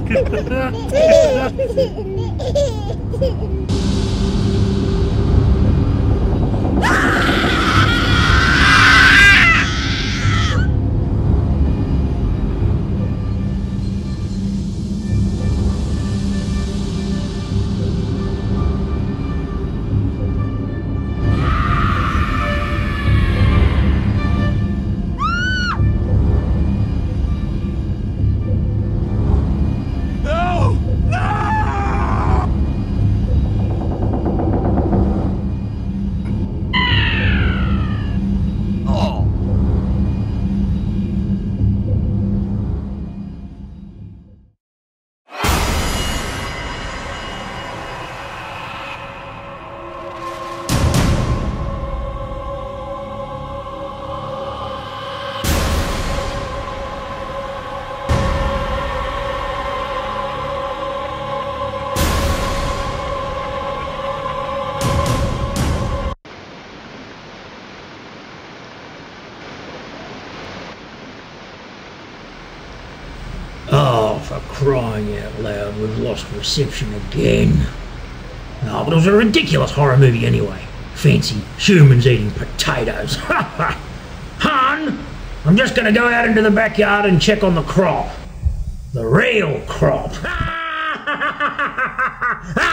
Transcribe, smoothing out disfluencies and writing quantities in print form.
Oh, for crying out loud, we've lost reception again. Oh, but it was a ridiculous horror movie anyway. Fancy humans eating potatoes. Hun, I'm just gonna go out into the backyard and check on the crop. The real crop.